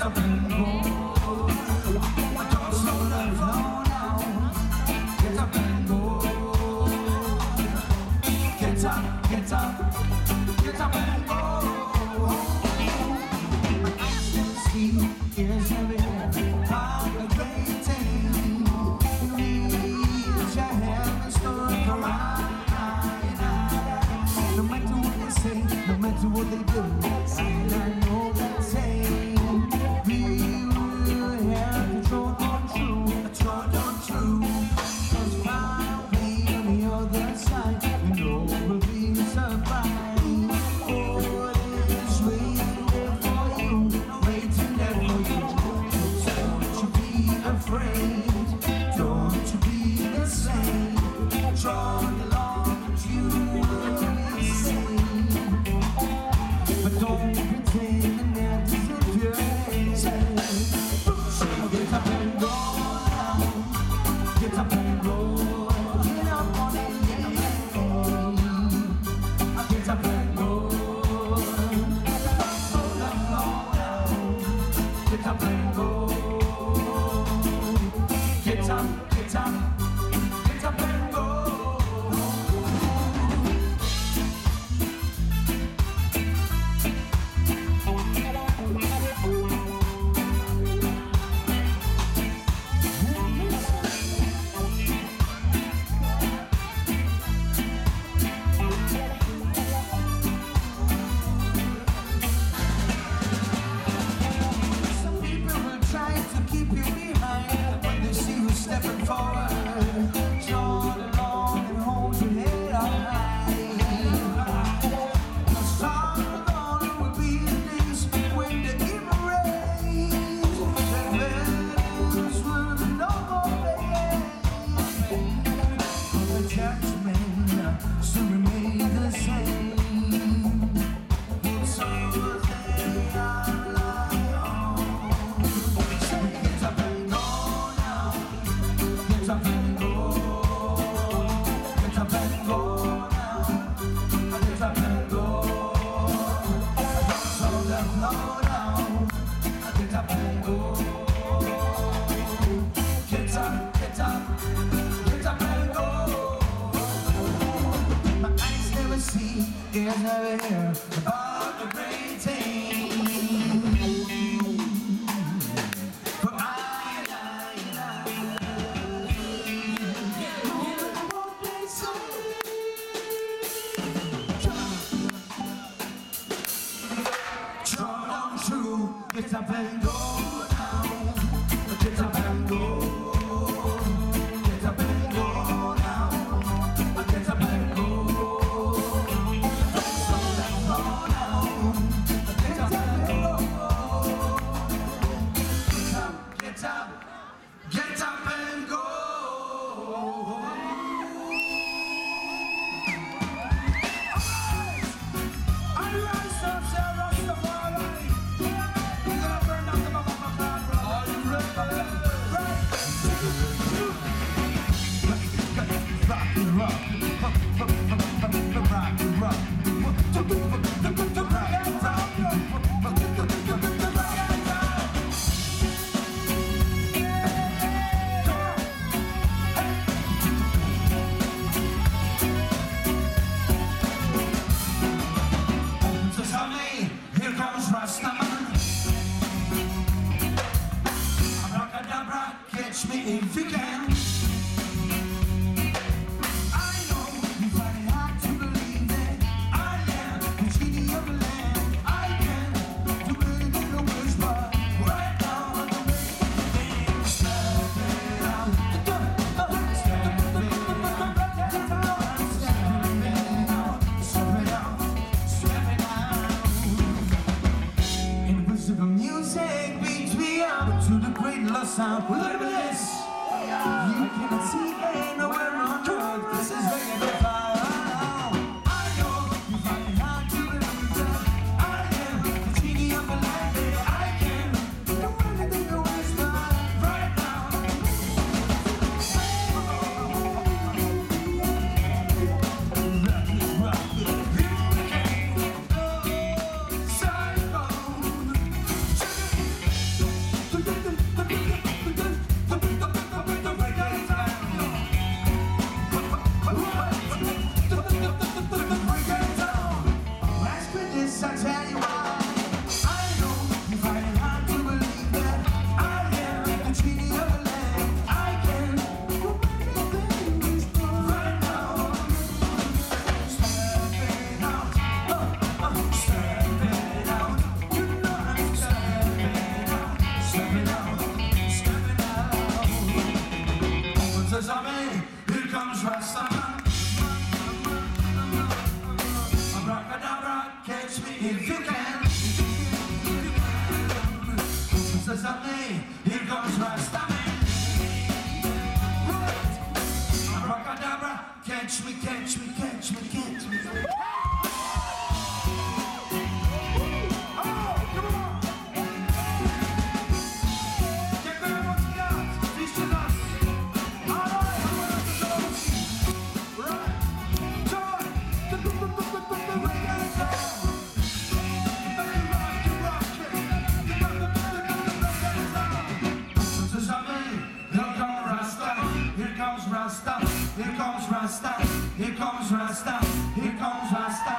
up and go. Don't slow down now. Get up and go. Get up, get up, get up and go. My eyes can see, ears heavy, heart a great thing. Reach your hand and start to ride. No matter what they say, no matter what they do, and I know that saying, we will have control on true, control on true. 'Cause far away on the other side, we know we'll be surprised. Oh, it's waiting there for you, waiting there for you. So don't you be afraid, don't you be the same. Draw the line that you will be seen, but don't pretend that that isn't your name. So get up and go now, get up and go. Get up on it, get up and go. Get up and go. Don't slow down now, get up and go. Get up, get up, get up and go. Some people will try to keep you behind when they see you stepping forward. Draw the line and hold your head up high. 'Cause far gone will be the days when the evil reigns. The villains will be no more days. The judgment still remain the same. So they are lying. So get up and go now. Get up and go. Get up and go now. Get up and go. Don't slow down now. Get up and go. Get up, get up, get up and go. My eyes never see, ears never hear about the great thing. For I won't play so. Draw on true, get up and go now. Get up and go. Get up and go now. Get up and go. Don't slow down now. Get up and go. Get up, get up and go. All right, so Rastafari, we're gonna burn down the motherfucker. Are you ready? Right. Rock and rock, rock and rock. So tell me, here comes Rastaman. Abracadabra, catch me if you can. I know you find it hard to believe that I am the genie of the land. I can do it in the worst, but right now I'm the way things step it out. Step it out, step it out, step it out. Invisible music beats me up to the great lost sound. Look at this. You cannot see anywhere on earth. This is very profound. I know you find it hard to believe that I am the genie of the land. I can do anything you wish, but right now. Rock, rock, rock. Rasta, here comes Rasta, here comes Rasta.